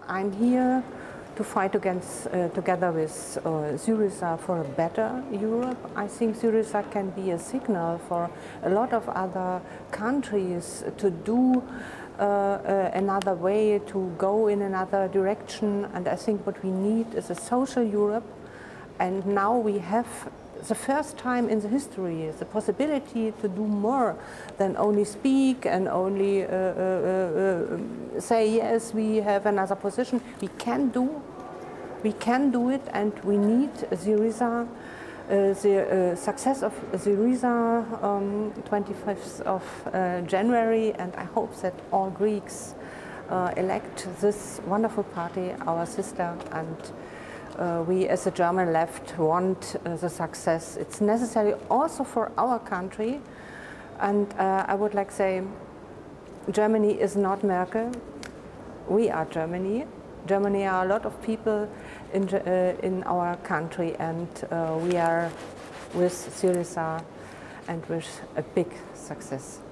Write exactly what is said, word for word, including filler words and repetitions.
I'm here to fight against, uh, together with uh, Syriza for a better Europe. I think Syriza can be a signal for a lot of other countries to do uh, uh, another way, to go in another direction. And I think what we need is a social Europe. And now we have the first time in the history the possibility to do more than only speak and only uh, uh, uh, say, yes, we have another position. We can do, we can do it, and we need Syriza, uh, the uh, success of Syriza um, twenty-fifth of uh, January, and I hope that all Greeks uh, elect this wonderful party, our sister, and Uh, we as a German left want uh, the success. It's necessary also for our country, and uh, I would like to say Germany is not Merkel. We are Germany. Germany are a lot of people in, uh, in our country, and uh, we are with Syriza and with a big success.